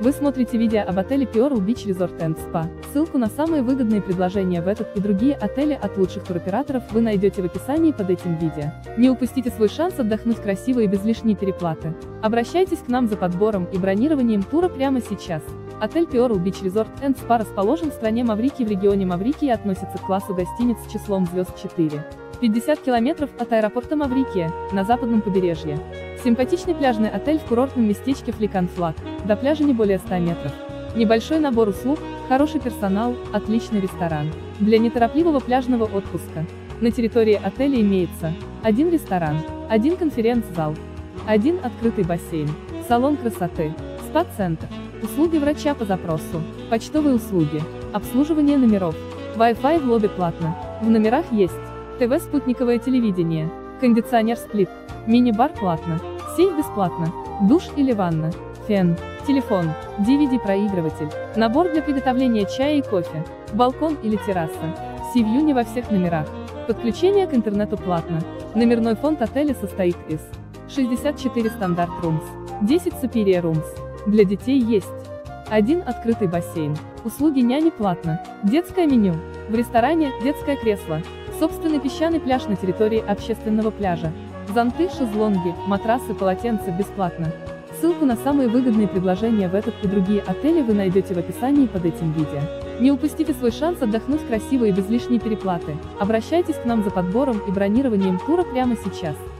Вы смотрите видео об отеле Pearl Beach Resort and Spa. Ссылку на самые выгодные предложения в этот и другие отели от лучших туроператоров вы найдете в описании под этим видео. Не упустите свой шанс отдохнуть красиво и без лишней переплаты. Обращайтесь к нам за подбором и бронированием тура прямо сейчас. Отель Pearl Beach Resort and Spa расположен в стране Маврикий в регионе Маврикий и относится к классу гостиниц с числом звезд 4. 50 километров от аэропорта Маврикия, на западном побережье. Симпатичный пляжный отель в курортном местечке Фликан-Флаг, до пляжа не более 100 метров. Небольшой набор услуг, хороший персонал, отличный ресторан. Для неторопливого пляжного отпуска. На территории отеля имеется один ресторан, один конференц-зал, один открытый бассейн, салон красоты, спа-центр, услуги врача по запросу, почтовые услуги, обслуживание номеров, Wi-Fi в лобби платно. В номерах есть ТВ спутниковое телевидение, кондиционер-сплит, мини-бар платно, сейф бесплатно, душ или ванна, фен, телефон, DVD-проигрыватель, набор для приготовления чая и кофе, балкон или терраса, си-вью не во всех номерах, подключение к интернету платно. Номерной фонд отеля состоит из 64 стандарт rooms, 10 superior rooms. Для детей есть один открытый бассейн, услуги няни платно, детское меню, в ресторане детское кресло, собственный песчаный пляж на территории общественного пляжа, зонты, шезлонги, матрасы, полотенца бесплатно. Ссылку на самые выгодные предложения в этот и другие отели вы найдете в описании под этим видео. Не упустите свой шанс отдохнуть красиво и без лишней переплаты. Обращайтесь к нам за подбором и бронированием тура прямо сейчас.